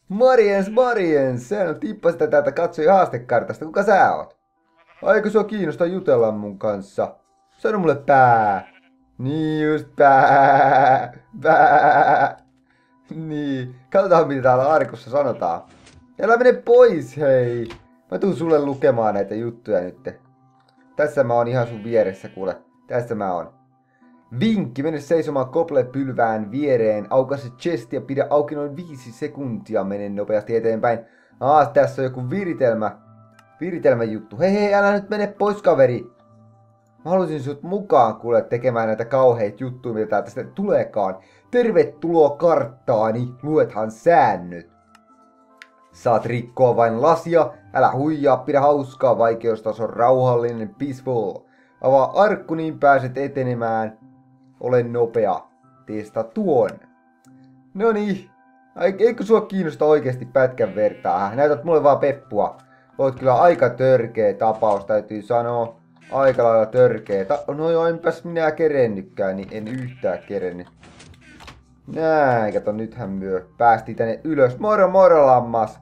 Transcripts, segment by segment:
Morjens, morjens! Sä tippasit täältä katsoi haastekartasta. Kuka sä oot? Aiko sua kiinnostaa jutella mun kanssa? Sano mulle pää. Niin just pää. Pää. Niin. Katsotaan mitä täällä arkussa sanotaan. Älä mene pois, hei. Mä tuun sulle lukemaan näitä juttuja nyt. Tässä mä oon ihan sun vieressä, kuule. Tässä mä oon. Vinkki, mene seisomaan koplepylvään viereen, aukase chest ja pidä auki noin 5 sekuntia, mene nopeasti eteenpäin. Tässä on joku viritelmäjuttu. Hei, älä nyt mene pois, kaveri. Mä haluaisin sut mukaan, kuule, tekemään näitä kauheita juttuja, mitä täältä sitten tuleekaan. Tervetuloa karttaani, luethan säännöt. Saat rikkoa vain lasia, älä huijaa, pidä hauskaa, vaikeustaso rauhallinen, peaceful. Avaa arkku, niin pääset etenemään. Ole nopea. Testa tuon. Noniin. Eikö sua kiinnosta oikeesti pätkän vertaa? Näytät mulle vaan peppua. Oot kyllä aika törkeä tapaus, täytyy sanoa. Aika lailla törkeä. No joo, enpäs minä kerennytkään, niin en yhtään kerennyt. Näin, kato, nythän myö päästiin tänne ylös. Moro moro, lammas.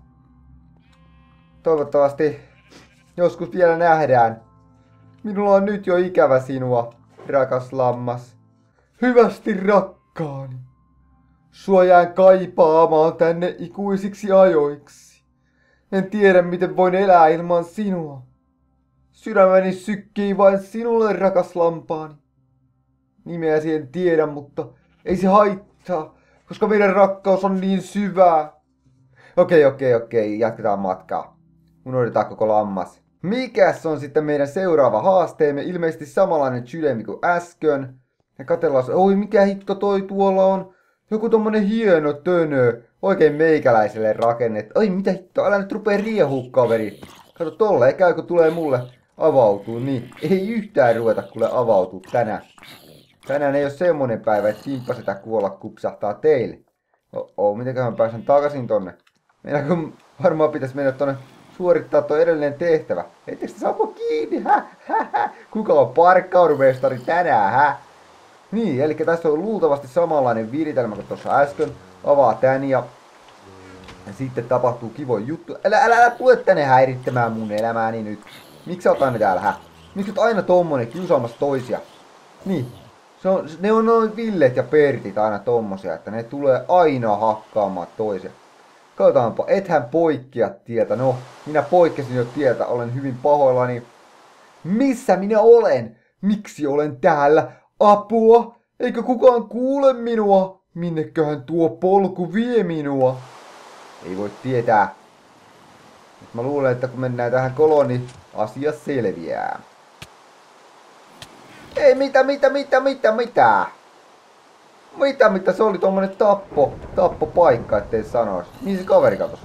Toivottavasti joskus vielä nähdään. Minulla on nyt jo ikävä sinua, rakas lammas. Hyvästi rakkaani. Sua jään kaipaamaan tänne ikuisiksi ajoiksi. En tiedä miten voin elää ilman sinua. Sydämeni sykkii vain sinulle, rakas lampaani. Nimeäsi en tiedä, mutta ei se haittaa, koska meidän rakkaus on niin syvää. Okei, jatketaan matkaa. Unohdetaan koko lammas. Mikäs on sitten meidän seuraava haasteemme? Ilmeisesti samanlainen sydämi kuin äsken. Ja katsellaan, oi mikä hitto toi tuolla on. Joku tommonen hieno tönö. Oikein meikäläiselle rakennettu. Oi mitä hitto, älä nyt rupee riehuu, kaveri. Kato tolleen käy, kun tulee mulle avautuu. Niin, ei yhtään ruveta kuule avautuu tänään. Tänään ei oo semmonen päivä, että simppasetä kuolla kupsahtaa teille. Mitenköhän pääsen takaisin tonne? Meidän varmaan pitäis mennä tonne suorittaa tuo edellinen tehtävä. Etteikö sitä saa kiinni? Kuka on parkkaurumestari tänään? Niin, eli tässä on luultavasti samanlainen viritelmä kuin tuossa äsken. Avaa tän ja sitten tapahtuu kivoja juttu. Älä tule tänne häirittämään mun elämääni nyt. Miksi sä oot aina täällä, Miksi oot aina tommonen kiusaamassa toisia? Niin, ne on noin Villet ja Pertit aina tommosia, että ne tulee aina hakkaamaan toisia. Katsotaanpa, ethän poikkea tieltä. No, minä poikkesin jo tieltä, olen hyvin pahoillani. Missä minä olen? Miksi olen täällä? Apua! Eikö kukaan kuule minua? Minneköhän tuo polku vie minua? Ei voi tietää. Nyt mä luulen, että kun mennään tähän koloniin, asia selviää. Ei, mitä? Mitä, se oli tommonen tappopaikka, ettei sanois. Mihin se kaveri katos?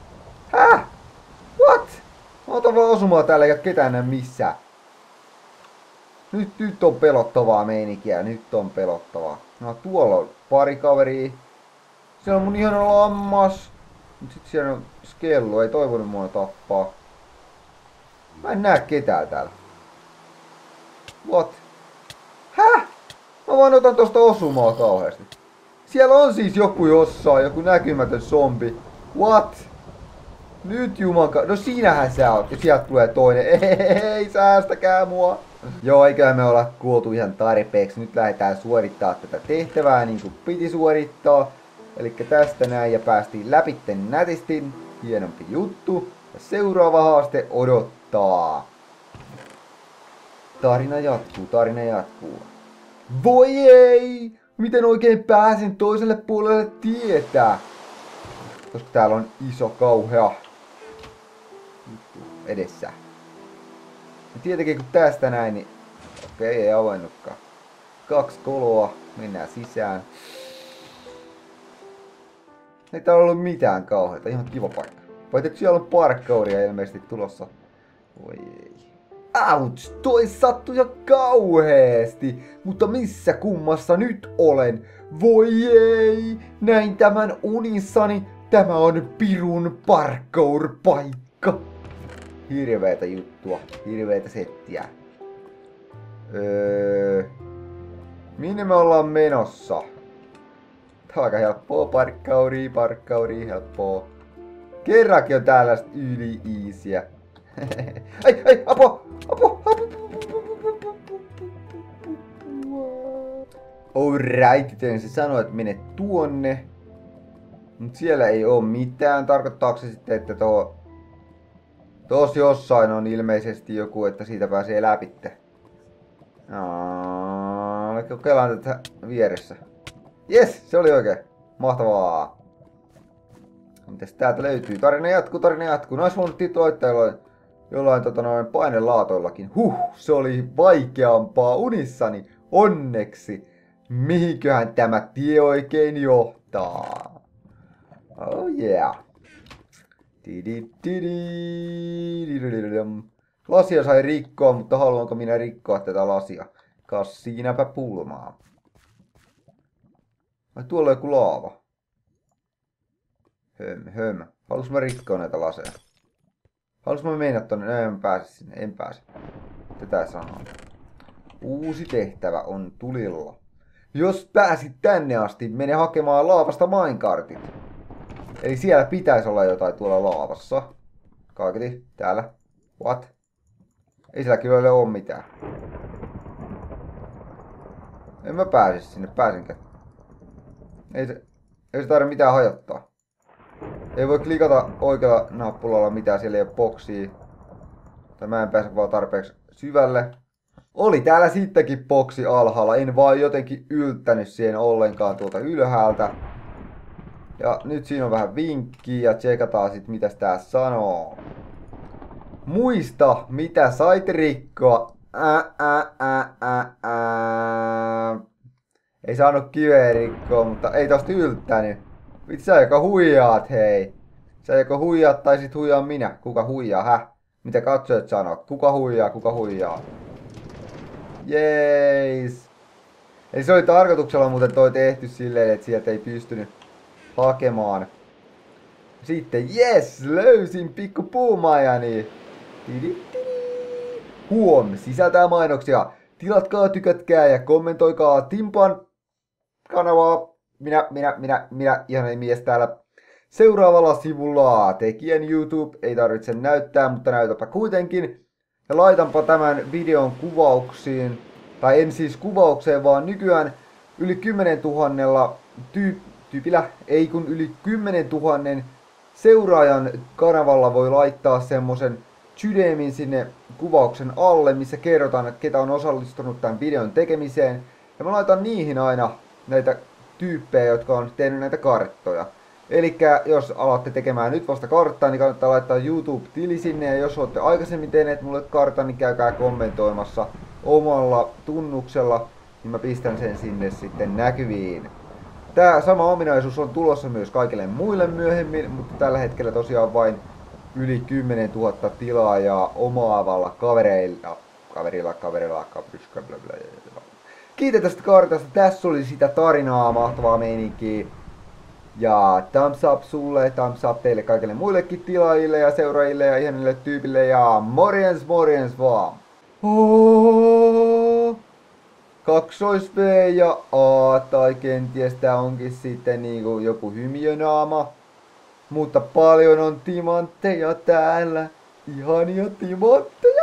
What? Mä otan vaan osumaan täällä eikä ketään näe missään. Nyt on pelottavaa meininkiä, nyt on pelottavaa. No tuolla on pari kaveria. Siellä on mun ihana lammas. Mut sit siellä on skello, ei toivonut mua tappaa. Mä en näe ketään täällä. What? Mä vaan otan tosta osumaa kauheasti. Siellä on siis joku jossain, joku näkymätön zombi. What? Nyt jumanka... No siinähän sä oot. Ja sieltä tulee toinen. Ei, säästäkää mua. Joo, eiköhän me olla kuoltu ihan tarpeeksi. Nyt lähdetään suorittaa tätä tehtävää niin kuin piti suorittaa. Eli tästä näin ja päästiin läpi nätisti. Hienompi juttu. Ja seuraava haaste odottaa. Tarina jatkuu. Voi ei! Miten oikein pääsen toiselle puolelle tietää? Koska täällä on iso kauhea juttu edessä. Ja tietenkin kun tästä näin, niin okei, ei avannutkaan. 2 koloa, mennään sisään. Ei täällä ollut mitään kauheita, ihan kiva paikka. Paitsi että siellä on parkkouria ilmeisesti tulossa. Voi ei. Ouch, toi sattui jo kauheesti, mutta missä kummassa nyt olen? Voi ei, näin tämän unissani, tämä on pirun parkour-paikka. Hirveetä juttua, hirveetä settiä. Minne me ollaan menossa? Tää on aika helppoa, parkkauri, helppoa. Kerrankin on tällaista yli-iisiä. Ei, apu! Alright, joten se sanoo, että mene tuonne. Mut siellä ei oo mitään. Tarkoittaako se sitten, että tuossa jossain on ilmeisesti joku, että siitä pääsee läpitte. Kokeillaan tätä vieressä. Jes, se oli oikein. Mahtavaa. Mitäs täältä löytyy? Tarina jatkuu. Nois voinut titloittaa jollain painelaatoillakin. Se oli vaikeampaa unissani. Onneksi. Mihinköhän tämä tie oikein johtaa? Oh yeah. Lasia sai rikkoa, mutta haluanko minä rikkoa tätä lasia? Kas siinäpä pulmaa. Ai tuolla on joku laava. Höm. Haluanko mä rikkoa näitä laseja? Haluanko mä mennä tonne? En pääse sinne, en pääse. Tätä sanoo. Uusi tehtävä on tulilla. Jos pääsit tänne asti, mene hakemaan laavasta minecartit. Eli siellä pitäisi olla jotain tuolla laavassa. Kaiketi, täällä. What? Ei siellä kyllä ole mitään. En mä pääse sinne, pääsenkö? Ei se tarvitse mitään hajottaa. Ei voi klikata oikealla nappulalla mitään, siellä ei ole boksia. Tai mä en pääse vaan tarpeeksi syvälle. Oli täällä sittenkin boksi alhaalla, en vaan jotenkin yltänyt siihen ollenkaan tuolta ylhäältä. Ja nyt siinä on vähän vinkkiä ja tsekataan sit mitä tää sanoo. Muista mitä sait rikkoa. Ei saanut kiveä rikkoa, mutta ei tosta yltänyt. Vitsi sä joka huijaat hei. Sä joka huijaat tai sit huijaa minä. Kuka huijaa, häh? Mitä katsojat sanoo? Kuka huijaa? Jees. Eli se oli tarkoituksella muuten toi tehty silleen, että sieltä ei pystynyt hakemaan. Sitten jes, löysin pikku puumajani. Sisältää mainoksia. Tilatkaa, tykätkää ja kommentoikaa Timpan kanavaa. Minä, ihan mies täällä. Seuraavalla sivulla tekijän YouTube, ei tarvitse näyttää, mutta näytäpä kuitenkin. Ja laitanpa tämän videon kuvauksiin, tai en siis kuvaukseen, vaan nykyään yli 10 000 yli 10 000 seuraajan kanavalla voi laittaa semmosen sydämin sinne kuvauksen alle, missä kerrotaan, että ketä on osallistunut tämän videon tekemiseen. Ja mä laitan niihin aina näitä tyyppejä, jotka on tehnyt näitä karttoja. Elikkä jos alatte tekemään nyt vasta karttaa, niin kannattaa laittaa YouTube-tili sinne. Ja jos olette aikaisemmin tehneet mulle kartan, niin käykää kommentoimassa omalla tunnuksella, niin mä pistän sen sinne sitten näkyviin. Tää sama ominaisuus on tulossa myös kaikille muille myöhemmin, mutta tällä hetkellä tosiaan vain yli 10 000 tilaajaa omaavalla kaverilla. Kiitos tästä kartasta, tässä oli sitä tarinaa, mahtavaa meininkiä. Ja thumbs up sulle, thumbs up teille kaikille muillekin tilaajille ja seuraajille ja ihanille tyypille ja morjens vaan. Kaksois V ja A tai kenties tää onkin sitten niinku joku hymiönaama. Mutta paljon on timantteja täällä, ihania timantteja.